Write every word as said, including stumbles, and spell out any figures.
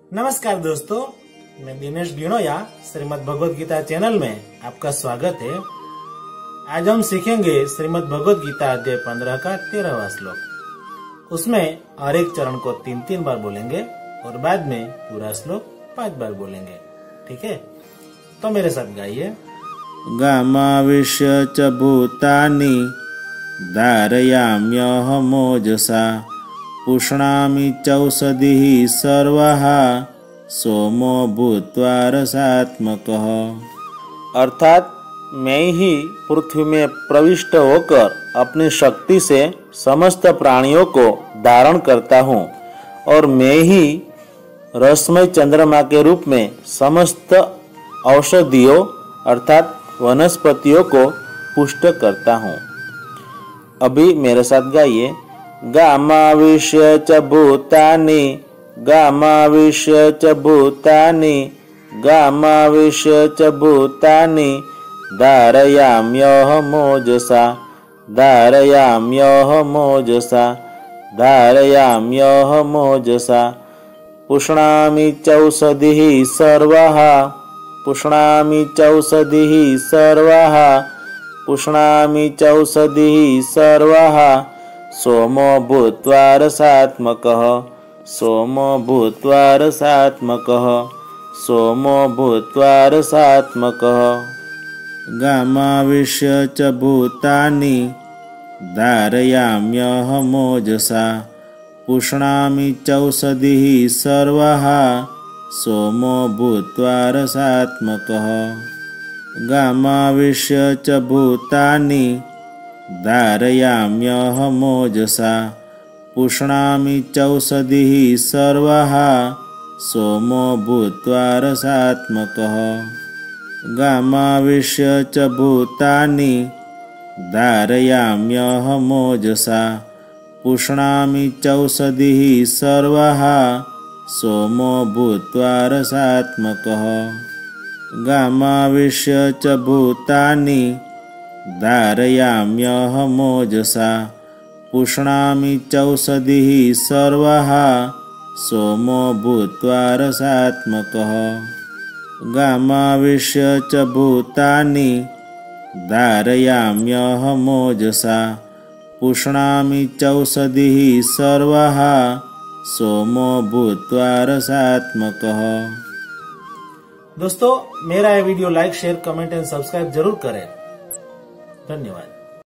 नमस्कार दोस्तों, मैं दिनेश गिणोया श्रीमद् भगवद गीता चैनल में आपका स्वागत है। आज हम सीखेंगे श्रीमद् भगवद गीता अध्याय पंद्रह का तेरहवां श्लोक। उसमें हर एक चरण को तीन तीन बार बोलेंगे और बाद में पूरा श्लोक पांच बार बोलेंगे। ठीक है, तो मेरे साथ गाइए। गामाविश्य च भूतानि धारयाम्यहमोजसा पुष्णामि चौषधिः सर्वः सोमो भूत्वा रसात्मकः। अर्थात मैं ही पृथ्वी में प्रविष्ट होकर अपनी शक्ति से समस्त प्राणियों को धारण करता हूँ और मैं ही रसमय चंद्रमा के रूप में समस्त औषधियों अर्थात वनस्पतियों को पुष्ट करता हूँ। अभी मेरे साथ गाइए। गामाविश्य च भूतानि गामाविश्य च भूतानि गामाविश्य च भूतानि धारयाम्यहमोजसा धारयाम्यहमोजसा धारयाम्यहमोजसा पुष्णामि चौषधिः सर्वः पुष्णामि चौषधिः सर्वः पुष्णामि चौषधिः सर्वः सोमो भूत्वा रसात्मकः सोमो भूत्वा रसात्मकः सोमो भूत्वा रसात्मकः। गामाविश्य च भूतानि धारयाम्यहमोजसा पुष्णामि चौषधिः सर्वः सोमो भूत्वा रसात्मकः। गामाविश्य च भूतानि धारयाम्यहमोजसा पुष्णामि चौषधिः सर्वः सोमो भूत्वा रसात्मकः। गामाविश्य च भूतानि धारयाम्यहमोजसा पुष्णामि चौषधिः सर्वः सोमो भूत्वा रसात्मकः। गामाविश्य च भूतानि धारयाम्यहमोजसा पुष्णामि चौषधिः सर्वः सोमो भूत्वा रसात्मकः। गामाविश्य च भूतानि धारयाम्यहमोजसा पुष्णामि चौषधिः सर्वः सोमो भूत्वा रसात्मकः। दोस्तों, मेरा ये video like share comment and subscribe जरूर करें। धन्यवाद।